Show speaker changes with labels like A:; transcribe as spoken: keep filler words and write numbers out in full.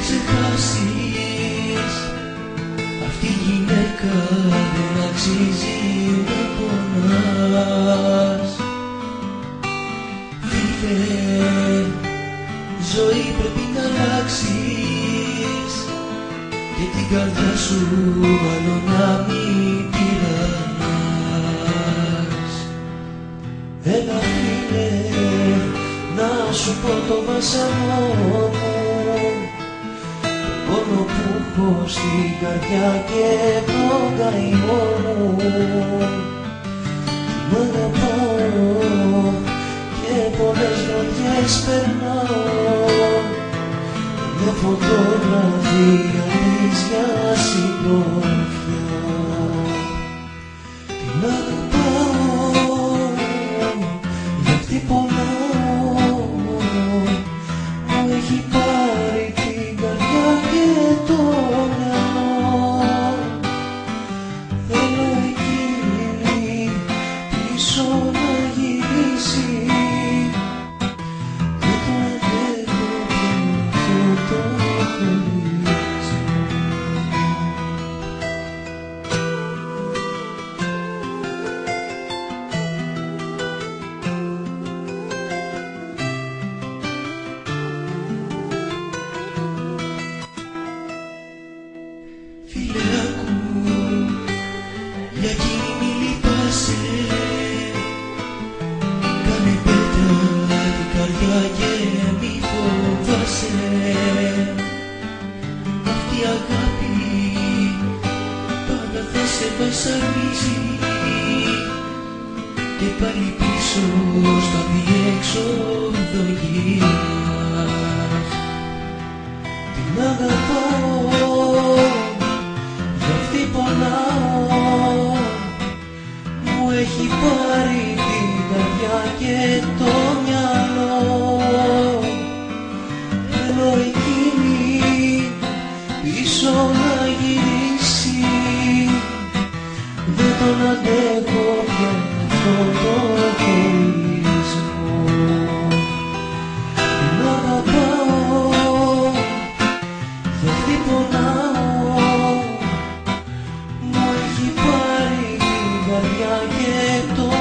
A: ξεχάσεις, αυτή η γυναίκα δεν αξίζει να πονάς. Φίλε, ζωή πρέπει να αλλάξεις και την καρδιά σου άλλο να μην τυραννάς. Έλα φίλε, να σου πω το βασανό μου, τον πόνο που έχω στην καρδιά και τον καημό μου. Την αγαπάω και πολλές βραδιές περνάω με φωτογραφία της για συντροφιά. Την αγαπάω, γι' αυτή πονάω, μου έχει πάρει την καρδιά και το μυαλό. Θέλω εκείνη πίσω να γυρίσει, δεν το αντέχω πια αυτό το χωρίσιμο. Φίλε άκου, για εκείνη μη λυπάσαι, κάνε πέτρα την καρδιά και μη φοβάσαι. Αυτή η αγάπη πάντα θα σε βασανίζει και πάλι πίσω στο αδιέξοδο γυρνάς. Την αγαπάω, γι' αυτή πονάω, μου έχει πάρει την καρδιά και το μυαλό. Θέλω εκείνη πίσω να γυρίσει, δεν τον αντέχω πια αυτό το χωρισμό. Την αγαπάω, γι' αυτή πονάω, μου έχει πάρει την καρδιά και το